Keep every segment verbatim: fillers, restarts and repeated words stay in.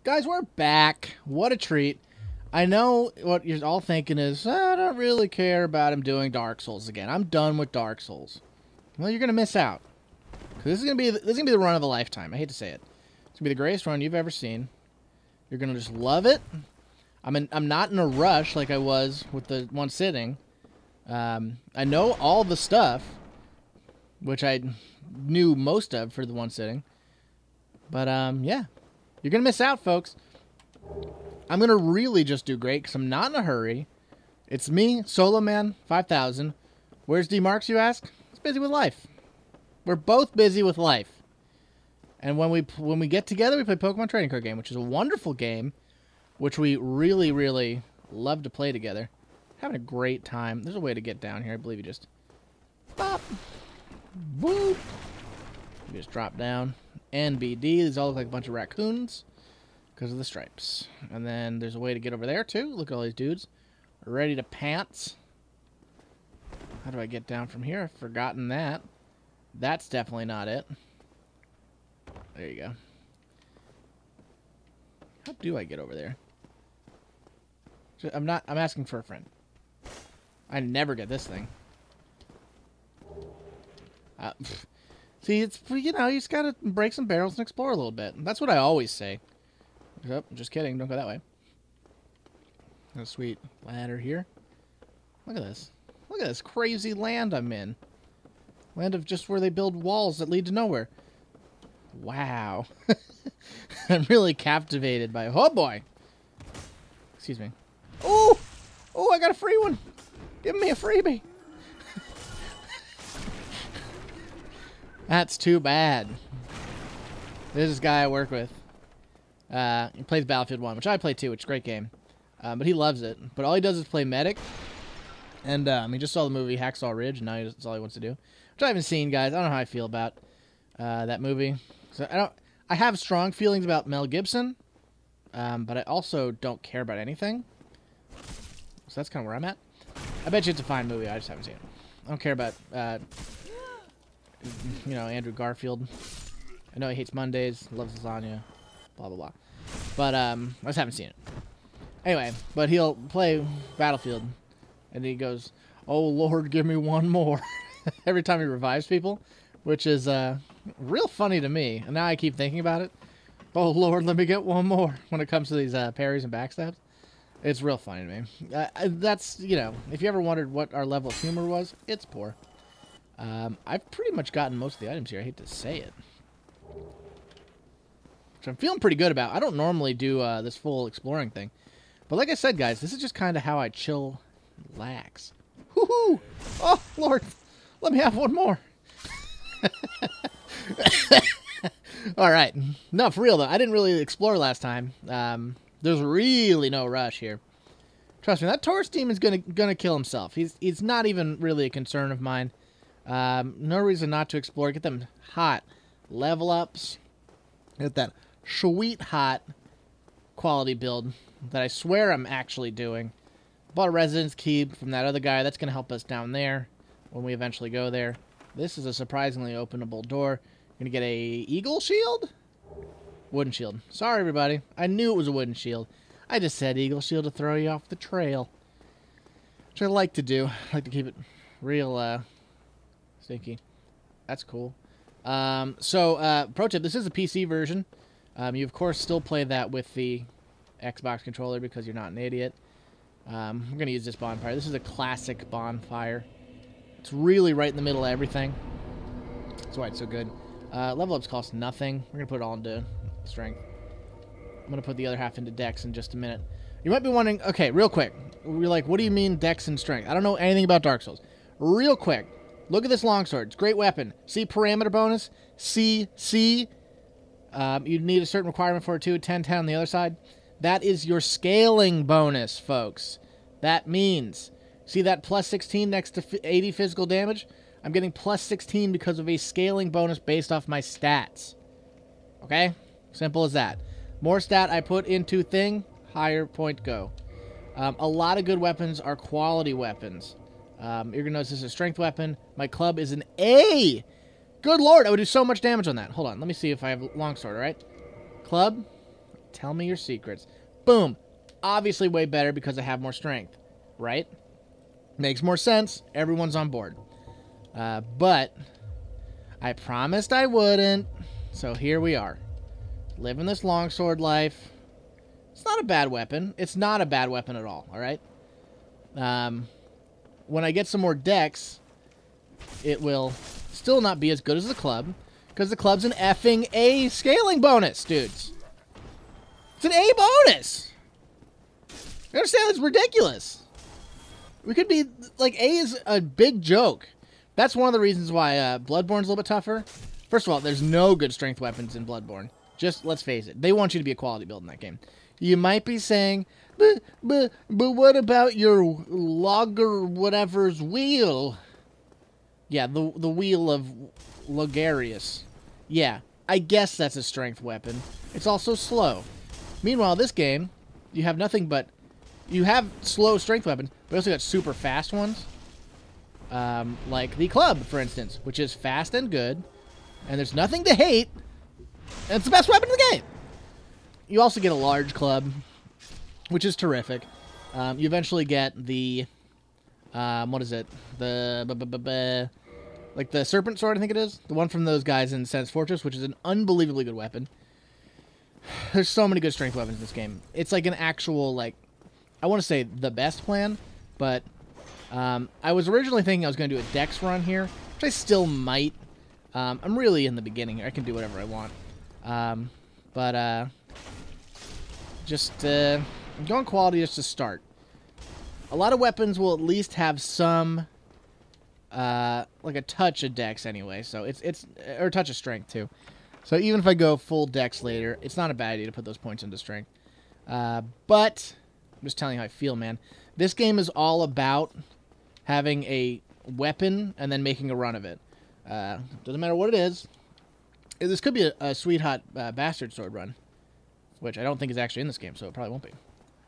Guys, we're back. What a treat. I know what you're all thinking is, I don't really care about him doing Dark Souls again. I'm done with Dark Souls. Well, you're going to miss out. Cause this is going to be this is going to be the run of a lifetime. I hate to say it. It's going to be the greatest run you've ever seen. You're going to just love it. I'm in, I'm not in a rush like I was with the one sitting. Um, I know all the stuff, which I knew most of for the one sitting. But, um, yeah. You're going to miss out, folks. I'm going to really just do great because I'm not in a hurry. It's me, Solo Man five thousand. Where's D Marks, you ask? He's busy with life. We're both busy with life. And when we when we get together, we play Pokemon Trading Card Game, which is a wonderful game, which we really, really love to play together. Having a great time. There's a way to get down here. I believe you just... Bop. Boop. You just drop down. N B D. These all look like a bunch of raccoons because of the stripes. And then there's a way to get over there, too. Look at all these dudes. Ready to pants. How do I get down from here? I've forgotten that. That's definitely not it. There you go. How do I get over there? I'm not... I'm asking for a friend. I never get this thing. Uh, see, it's... You know, you just gotta break some barrels and explore a little bit. That's what I always say. Oh, just kidding. Don't go that way. A sweet ladder here. Look at this. Look at this crazy land I'm in. Land of just where they build walls that lead to nowhere. Wow. I'm really captivated by... Oh, boy. Excuse me. Oh! Oh, I got a free one. Give me a freebie. That's too bad. There's this guy I work with. Uh, he plays Battlefield one, which I play too, which is a great game. Um, but he loves it. But all he does is play medic. And um, he just saw the movie Hacksaw Ridge, and now that's all he wants to do. Which I haven't seen, guys. I don't know how I feel about uh, that movie. So I don't. I have strong feelings about Mel Gibson, um, but I also don't care about anything. So that's kind of where I'm at. I bet you it's a fine movie. I just haven't seen it. I don't care about, uh, you know, Andrew Garfield. I know he hates Mondays, loves lasagna, blah, blah, blah. But um, I just haven't seen it. Anyway, but he'll play Battlefield, and he goes, "Oh, Lord, give me one more." Every time he revives people, which is uh, real funny to me. And now I keep thinking about it. Oh, Lord, let me get one more when it comes to these uh, parries and backstabs. It's real funny to me. Uh, that's, you know, if you ever wondered what our level of humor was, it's poor. Um, I've pretty much gotten most of the items here. I hate to say it. Which I'm feeling pretty good about. I don't normally do uh, this full exploring thing. But like I said, guys, this is just kind of how I chill, relax. Woohoo! Oh, Lord, let me have one more. All right. No, for real, though. I didn't really explore last time. Um... There's really no rush here. Trust me, that Taurus team is gonna gonna kill himself. He's he's not even really a concern of mine. Um, no reason not to explore. Get them hot level ups. Get that sweet hot quality build that I swear I'm actually doing. Bought a residence key from that other guy. That's gonna help us down there when we eventually go there. This is a surprisingly openable door. You're gonna get a eagle shield. Wooden shield. Sorry, everybody. I knew it was a wooden shield. I just said eagle shield to throw you off the trail. Which I like to do. I like to keep it real, uh, stinky. That's cool. Um, so, uh, pro tip, this is a P C version. Um, you, of course, still play that with the Xbox controller because you're not an idiot. Um, I'm going to use this bonfire. This is a classic bonfire. It's really right in the middle of everything. That's why it's so good. Uh, level ups cost nothing. We're going to put it all into strength. I'm going to put the other half into dex in just a minute. You might be wondering, okay, real quick. You're like, what do you mean dex and strength? I don't know anything about Dark Souls. Real quick. Look at this longsword. It's a great weapon. See parameter bonus? C, C. Um, you need a certain requirement for it too. ten, ten on the other side. That is your scaling bonus, folks. That means, see that plus sixteen next to eighty physical damage? I'm getting plus sixteen because of a scaling bonus based off my stats. Okay? Simple as that. More stat I put into thing, higher point go. Um, a lot of good weapons are quality weapons. Um, you're going to notice this is a strength weapon. My club is an A. Good lord, I would do so much damage on that. Hold on, let me see if I have longsword, all right? Club, Tell me your secrets. Boom. Obviously way better because I have more strength, right? Makes more sense. Everyone's on board. Uh, but I promised I wouldn't, so here we are. Living this longsword life. It's not a bad weapon. It's not a bad weapon at all, all right? Um, when I get some more dex, it will still not be as good as the club, because the club's an effing A scaling bonus, dudes. It's an A bonus! You understand? It's ridiculous. We could be, like, A is a big joke. That's one of the reasons why uh, Bloodborne's a little bit tougher. First of all, there's no good strength weapons in Bloodborne. Just, let's face it, they want you to be a quality build in that game. You might be saying, but, but, but what about your logger whatever's wheel? Yeah, the, the wheel of Logarius. Yeah, I guess that's a strength weapon. It's also slow. Meanwhile, this game, you have nothing but... You have slow strength weapons, but you also got super fast ones. Um, like the club, for instance, which is fast and good. And there's nothing to hate. And it's the best weapon in the game. You also get a large club, which is terrific. Um, you eventually get the... Um, what is it? The... B -b -b -b like the Serpent Sword, I think it is. The one from those guys in Sense Fortress, which is an unbelievably good weapon. There's so many good strength weapons in this game. It's like an actual, like... I want to say the best plan, but... Um, I was originally thinking I was going to do a dex run here, which I still might. Um, I'm really in the beginning here. I can do whatever I want. Um, but, uh... Just, uh... I'm going quality just to start. A lot of weapons will at least have some... Uh, like a touch of dex anyway, so it's, it's, or a touch of strength too. So even if I go full dex later, it's not a bad idea to put those points into strength. Uh, but, I'm just telling you how I feel, man. This game is all about having a weapon and then making a run of it. Uh, doesn't matter what it is. This could be a, a sweet hot uh, bastard sword run, which I don't think is actually in this game, so it probably won't be.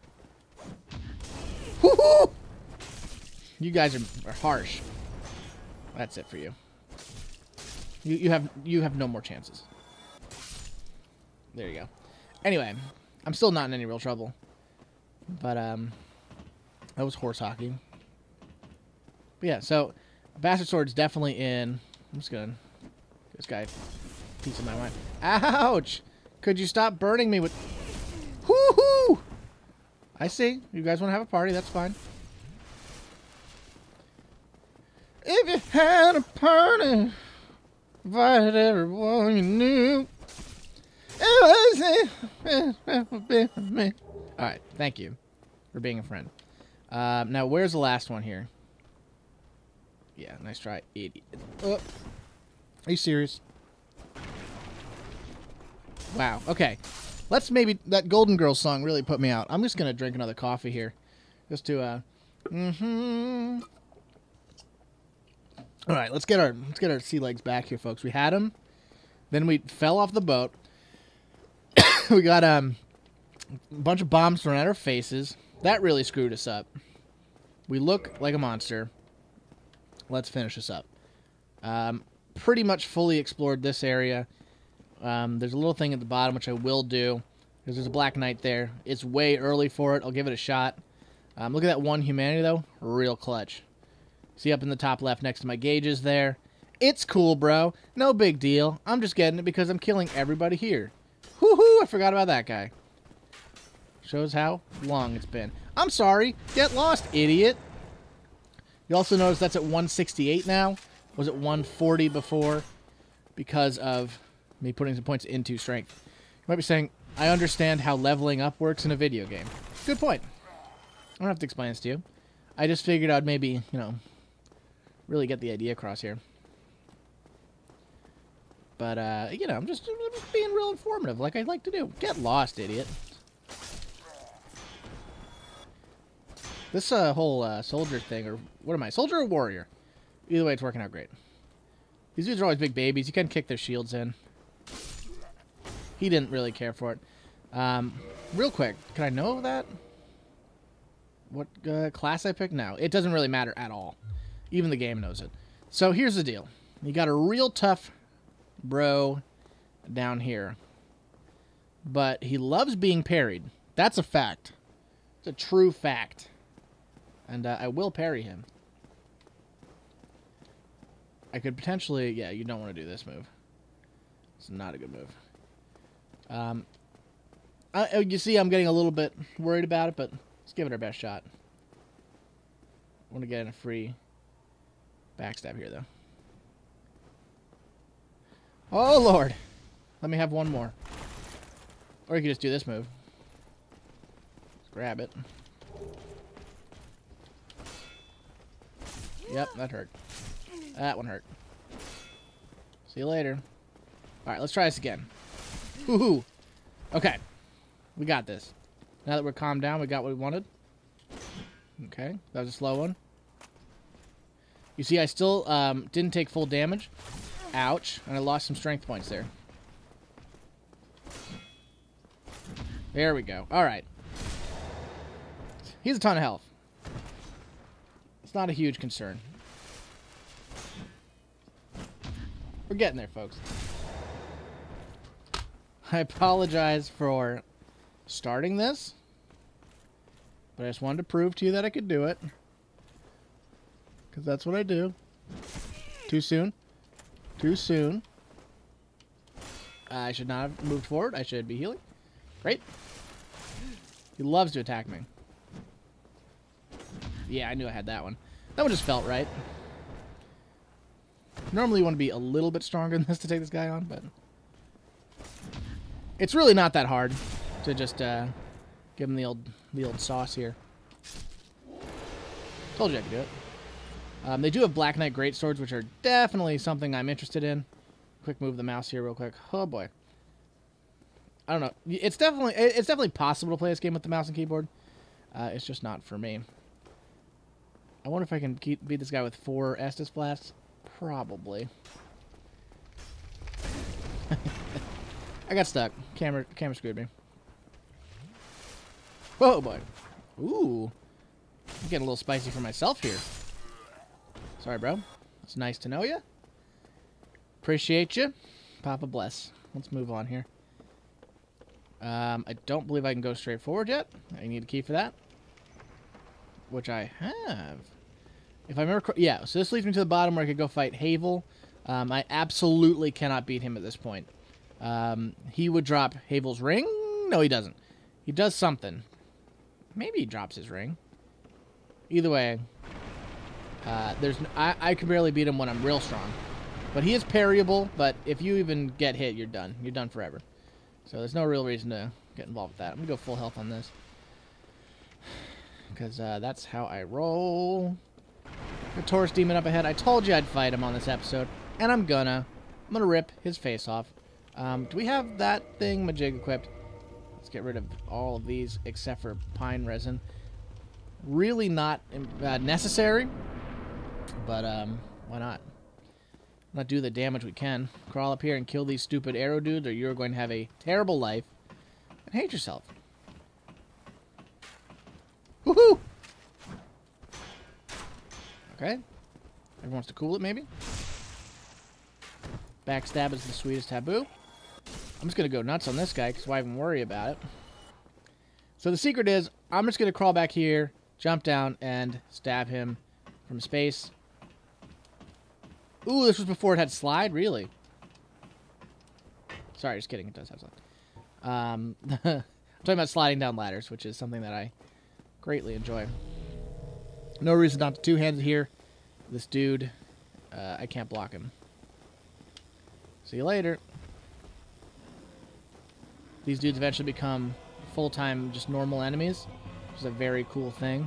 Woohoo! You guys are, are harsh. That's it for you. You you have you have no more chances. There you go. Anyway, I'm still not in any real trouble. But um that was horse hockey. But yeah, so Bastard Sword's definitely in. I'm just gonna give this guy a piece of my mind. Ouch! Could you stop burning me with Woohoo! I see. You guys wanna have a party, that's fine. If you had a party, invited everyone you knew. Alright, thank you for being a friend. Uh, now, where's the last one here? Yeah, nice try, idiot. Oh. Are you serious? Wow, okay. Let's maybe... That Golden Girls song really put me out. I'm just going to drink another coffee here. Just to, uh... Mm-hmm... All right, let's get our let's get our sea legs back here, folks. We had them, then we fell off the boat. We got um a bunch of bombs thrown at our faces. That really screwed us up. We look like a monster. Let's finish this up. Um, pretty much fully explored this area. Um, there's a little thing at the bottom which I will do because there's a Black Knight there. It's way early for it. I'll give it a shot. Um, look at that one humanity though, real clutch. See up in the top left next to my gauges there. It's cool, bro. No big deal. I'm just getting it because I'm killing everybody here. Woohoo! I forgot about that guy. Shows how long it's been. I'm sorry. Get lost, idiot. You also notice that's at one sixty-eight now. Was it one forty before? Because of me putting some points into strength. You might be saying, I understand how leveling up works in a video game. Good point. I don't have to explain this to you. I just figured I'd maybe, you know... really get the idea across here. But, uh, you know, I'm just, I'm just being real informative like I'd like to do. Get lost, idiot. This uh, whole uh, soldier thing, or what am I, soldier or warrior? Either way, it's working out great. These dudes are always big babies. You can kick their shields in. He didn't really care for it. Um, real quick, can I know that? What uh, class I picked? No, it doesn't really matter at all. Even the game knows it. So here's the deal. You got a real tough bro down here. but he loves being parried. That's a fact. It's a true fact. And uh, I will parry him. I could potentially... Yeah, you don't want to do this move. It's not a good move. Um, I, you see, I'm getting a little bit worried about it, but let's give it our best shot. I want to get in a free backstab here, though. Oh, Lord. Let me have one more. Or you can just do this move. Just grab it. Yep, that hurt. That one hurt. See you later. Alright, let's try this again. Woohoo! Okay. We got this. Now that we're calmed down, we got what we wanted. Okay, that was a slow one. You see, I still um, didn't take full damage. Ouch. And I lost some strength points there. There we go. Alright. He's a ton of health. It's not a huge concern. We're getting there, folks. I apologize for starting this, but I just wanted to prove to you that I could do it. Because that's what I do. Too soon. Too soon. I should not have moved forward. I should be healing. Great. He loves to attack me. Yeah, I knew I had that one. That one just felt right. Normally you want to be a little bit stronger than this to take this guy on, but... It's really not that hard to just uh, give him the old, the old sauce here. Told you I could do it. Um, they do have Black Knight Greatswords, which are definitely something I'm interested in. Quick move the mouse here real quick. Oh, boy. I don't know. It's definitely it's definitely possible to play this game with the mouse and keyboard. Uh, it's just not for me. I wonder if I can keep, beat this guy with four Estus Blasts. Probably. I got stuck. Camera, camera screwed me. Whoa, boy. Ooh. I'm getting a little spicy for myself here. Sorry, bro. It's nice to know you. Appreciate you. Papa bless. Let's move on here. Um, I don't believe I can go straight forward yet. I need a key for that. Which I have. If I remember... Yeah, so this leads me to the bottom where I could go fight Havel. Um, I absolutely cannot beat him at this point. Um, he would drop Havel's ring? No, he doesn't. He does something. Maybe he drops his ring. Either way, uh, there's I, I can barely beat him when I'm real strong. But he is parryable, but if you even get hit, you're done. You're done forever. So there's no real reason to get involved with that. I'm going to go full health on this. Because uh, that's how I roll. The Taurus Demon up ahead. I told you I'd fight him on this episode. And I'm gonna. I'm gonna rip his face off. Um, do we have that thing Majig equipped? Let's get rid of all of these except for pine resin. Really not uh, necessary, but um, why not? Not do the damage we can. Crawl up here and kill these stupid arrow dudes, or you're going to have a terrible life and hate yourself. Woohoo! Okay. Everyone wants to cool it, maybe? Backstab is the sweetest taboo. I'm just going to go nuts on this guy, because why even worry about it? So the secret is, I'm just going to crawl back here, jump down, and stab him from space. Ooh, this was before it had slide? Really? Sorry, just kidding. It does have slide. Um, I'm talking about sliding down ladders, which is something that I greatly enjoy. No reason not to two-handed here. This dude, uh, I can't block him. See you later. These dudes eventually become full-time, just normal enemies, which is a very cool thing.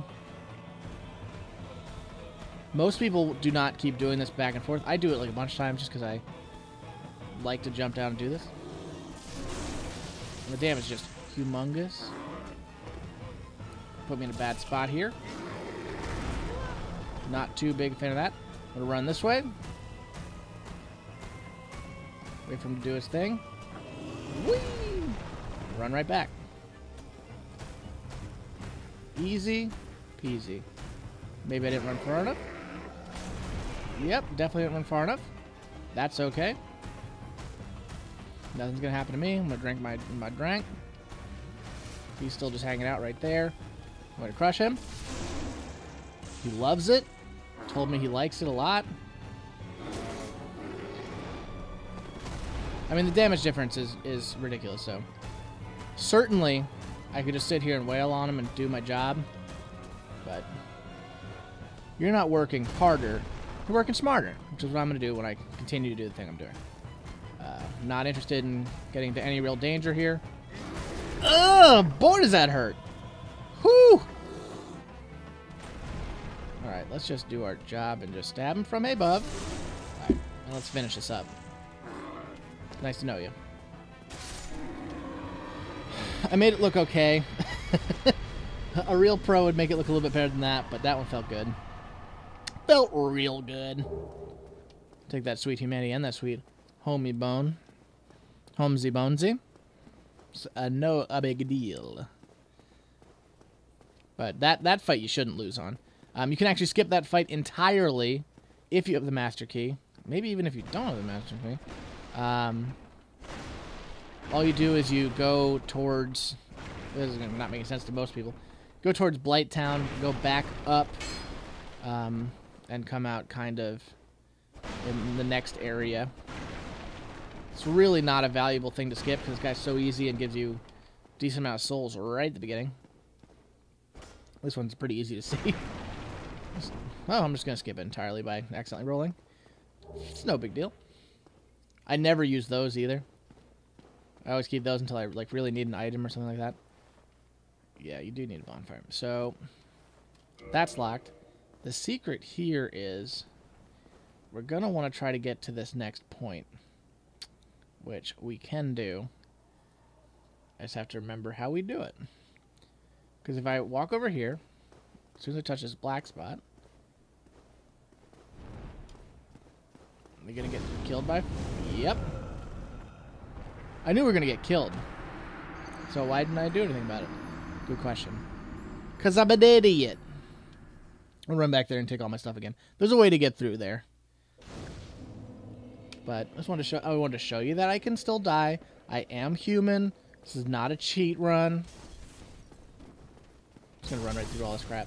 Most people do not keep doing this back and forth. I do it like a bunch of times just because I like to jump down and do this. And the damage is just humongous. Put me in a bad spot here. Not too big a fan of that. I'm going to run this way. Wait for him to do his thing. Whee! Run right back. Easy peasy. Maybe I didn't run far enough. Yep, definitely didn't run far enough. That's okay. Nothing's gonna happen to me. I'm gonna drink my my drink. He's still just hanging out right there. I'm gonna crush him. He loves it. Told me he likes it a lot. I mean, the damage difference is, is ridiculous, so... Certainly, I could just sit here and wail on him and do my job. But... You're not working harder. You're working smarter, which is what I'm going to do when I continue to do the thing I'm doing. Uh, not interested in getting into any real danger here. Ugh! Boy, does that hurt! Whew! Alright, let's just do our job and just stab him from above. Alright, now let's finish this up. Nice to know you. I made it look okay. A real pro would make it look a little bit better than that, but that one felt good. Felt real good. Take that sweet humanity and that sweet homey bone. Homesy bonesy. It's, uh, no a big deal. But that, that fight you shouldn't lose on. Um, you can actually skip that fight entirely if you have the master key. Maybe even if you don't have the master key. Um, all you do is you go towards... This is not making sense to most people. Go towards Blighttown, go back up, um, and come out kind of in the next area. It's really not a valuable thing to skip because this guy's so easy and gives you a decent amount of souls right at the beginning. This one's pretty easy to see. Oh, I'm just going to skip it entirely by accidentally rolling. It's no big deal. I never use those either. I always keep those until I like really need an item or something like that. Yeah, you do need a bonfire. So, that's locked. The secret here is we're going to want to try to get to this next point, which we can do. I just have to remember how we do it. Because if I walk over here, as soon as I touch this black spot, am I going to get killed by... Yep. I knew we were going to get killed. So why didn't I do anything about it? Good question. Because I'm an idiot. I'll run back there and take all my stuff again. There's a way to get through there. But I just wanted to show, I wanted to show you that I can still die. I am human. This is not a cheat run. I'm just going to run right through all this crap.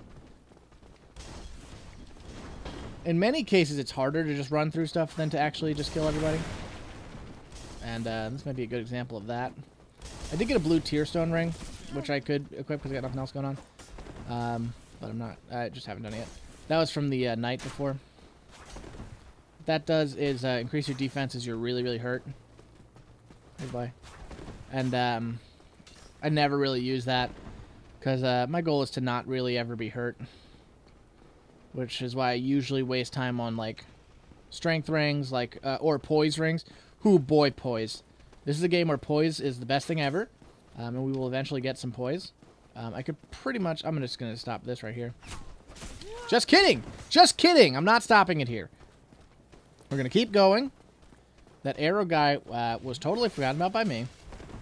In many cases, it's harder to just run through stuff than to actually just kill everybody. And uh, this might be a good example of that. I did get a blue tear stone ring, which I could equip because I got nothing else going on. Um, but I'm not. I just haven't done it yet. That was from the uh, night before. What that does is uh, increase your defense as you're really, really hurt. Goodbye. And um, I never really use that because uh, my goal is to not really ever be hurt. Which is why I usually waste time on like strength rings, like uh, or poise rings. Whoo boy, poise! This is a game where poise is the best thing ever, um, and we will eventually get some poise. Um, I could pretty much. I'm just gonna stop this right here. Just kidding! Just kidding! I'm not stopping it here. We're gonna keep going. That arrow guy uh, was totally forgotten about by me.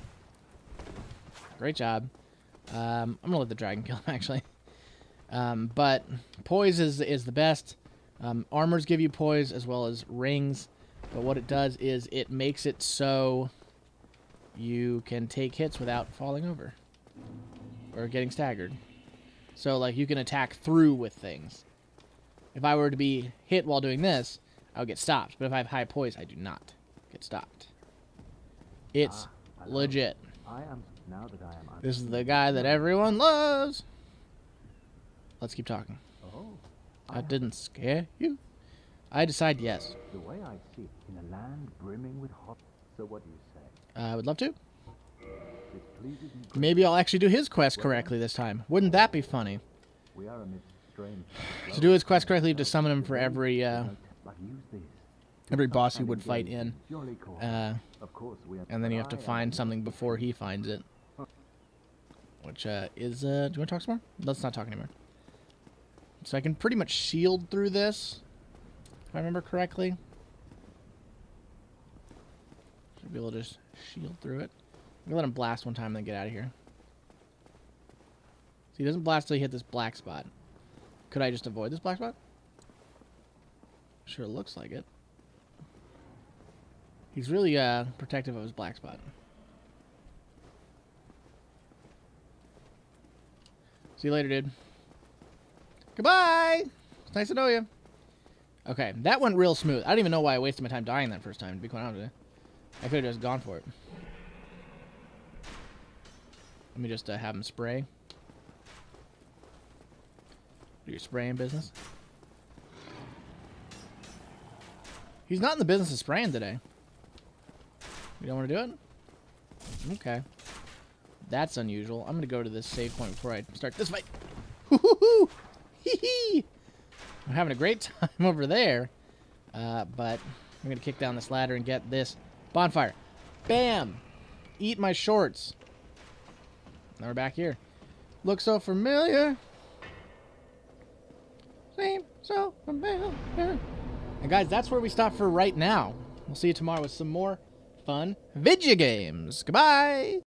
Great job. Um, I'm gonna let the dragon kill him actually. Um, but poise is is the best. Um, armors give you poise as well as rings. But what it does is it makes it so you can take hits without falling over or getting staggered. So, like, you can attack through with things. If I were to be hit while doing this, I would get stopped. But if I have high poise, I do not get stopped. It's ah, legit. I am, now that I am this is the guy that everyone loves. Let's keep talking. Oh, that didn't scare you? I decide yes. The way I see it, in a land brimming with hot. So what do you say? Uh, I would love to. Maybe I'll actually do his quest correctly this time. Wouldn't that be funny? We are amidst strange. To do his quest correctly, you have to summon him for every uh, every boss he would fight in, uh, and then you have to find something before he finds it. Which uh, is uh, do you want to talk some more? Let's not talk anymore. So I can pretty much shield through this. If I remember correctly. Should be able to just shield through it. I'm gonna let him blast one time and then get out of here. So he doesn't blast till he hit this black spot. Could I just avoid this black spot? Sure looks like it. He's really uh, protective of his black spot. See you later, dude. Goodbye! It's nice to know you. Okay, that went real smooth. I don't even know why I wasted my time dying that first time, to be quite honest with you. I could have just gone for it. Let me just uh, have him spray. Do your spraying business. He's not in the business of spraying today. You don't want to do it? Okay. That's unusual. I'm going to go to this save point before I start this fight. Hoo-hoo-hoo! Hee-hee! I'm having a great time over there. Uh, but I'm going to kick down this ladder and get this bonfire. Bam! Eat my shorts. Now we're back here. Looks so familiar. Seem so familiar. And guys, that's where we stop for right now. We'll see you tomorrow with some more fun video games. Goodbye!